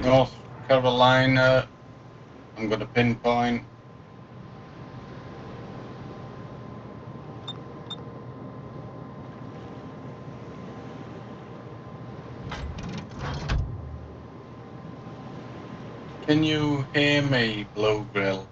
North Carolina. I'm going to pinpoint. Can you hear me, Blue Grill?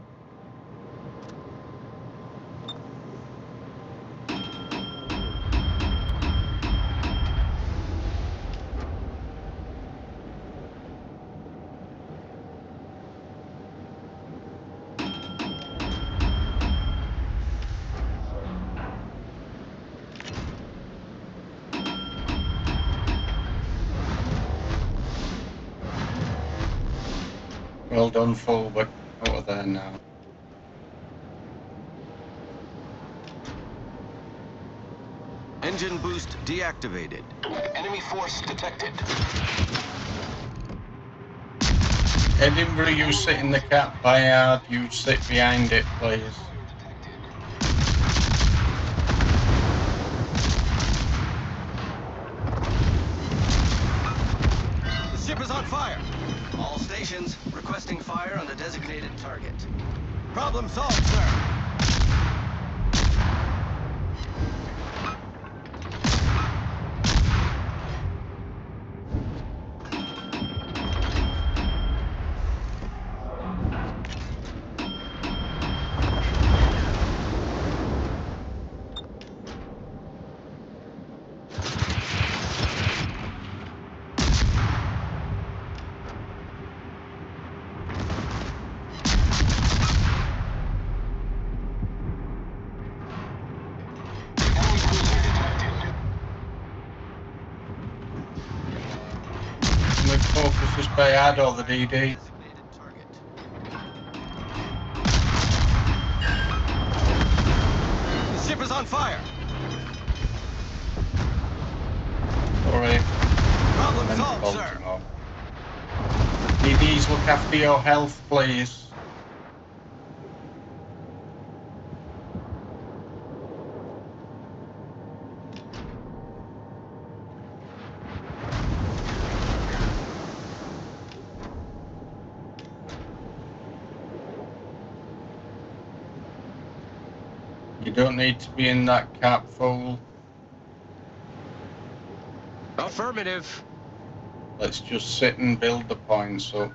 Well done, fullback. Over there now. Engine boost deactivated. Enemy force detected. Edinburgh, you sit in the cap bayard. You sit behind it, please. The ship is on fire. All stations requesting fire on the designated target. Problem solved, sir. With focus this bayard or the DD. Designated target. The ship is on fire. Sorry. Problem And solved, sir. Baltimore. DDs, look after your health, please. You don't need to be in that cap, fool. Affirmative. Let's just sit and build the points up.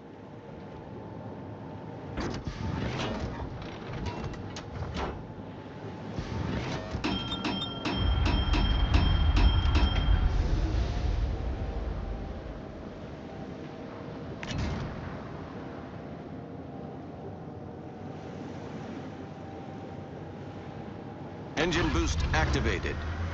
Engine boost activated.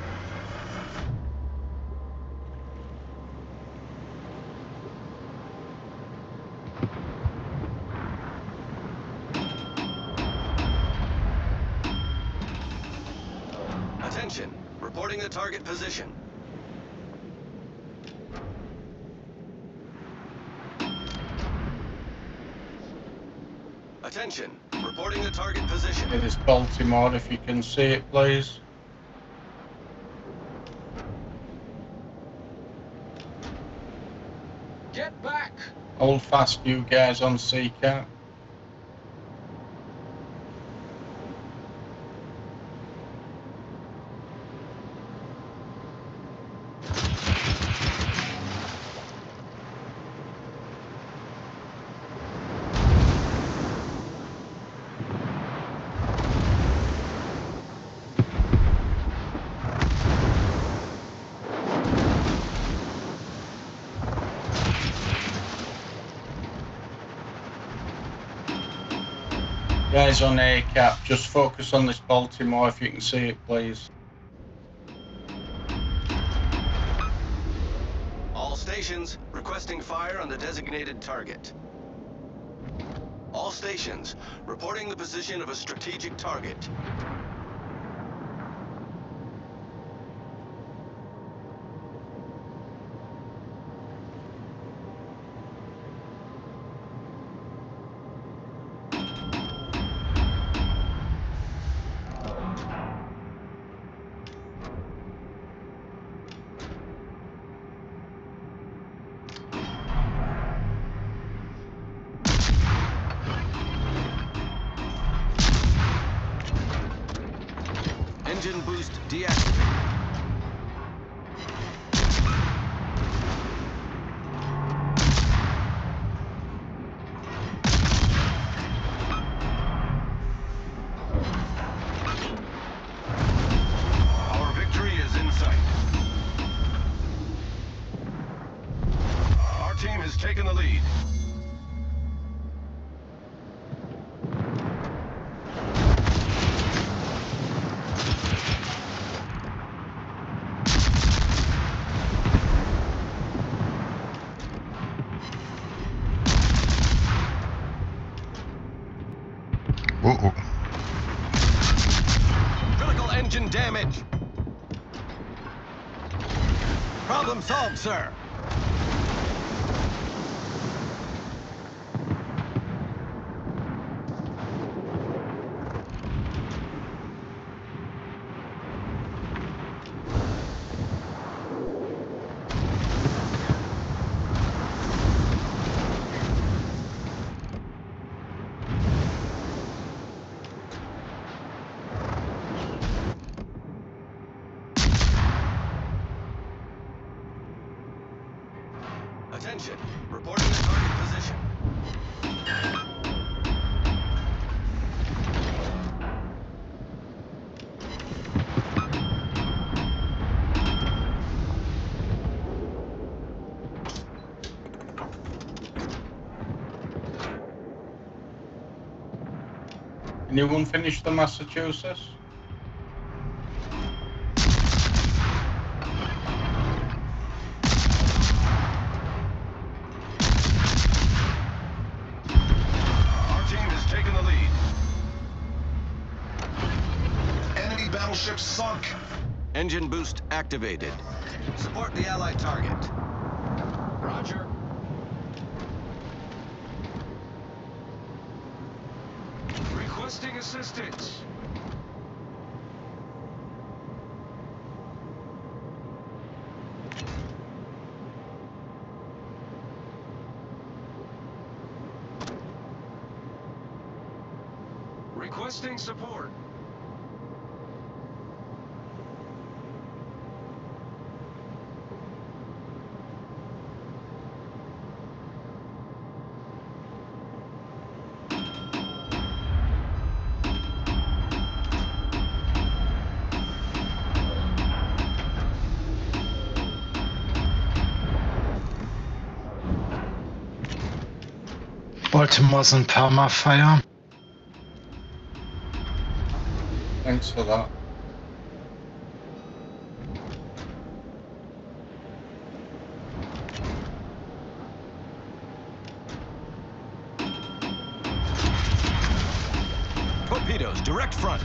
Attention, reporting the target position. Attention, reporting the target position. It is Baltimore, if you can see it, please. Get back! Hold fast, you guys on C-cap. Guys on A-cap, just focus on this Baltimore if you can see it, please. All stations requesting fire on the designated target. All stations reporting the position of a strategic target. Engine boost deactivated. Our victory is in sight. Our team has taken the lead. Uh-oh. Critical engine damage. Problem solved, sir. Attention, reporting the target position. Anyone finish the Massachusetts? Our team has taken the lead. Enemy battleship sunk. Engine boost activated. Support the Allied target. Roger. Requesting assistance. Requesting support. Baltimore's on Perma-Fire. Thanks for that. Torpedoes, direct front.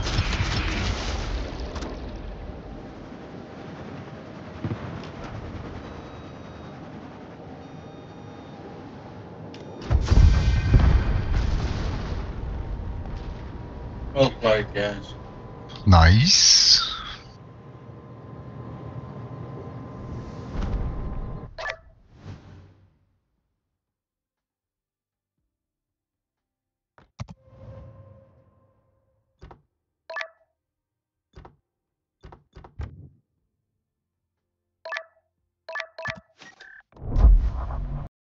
Well played, guys. Nice.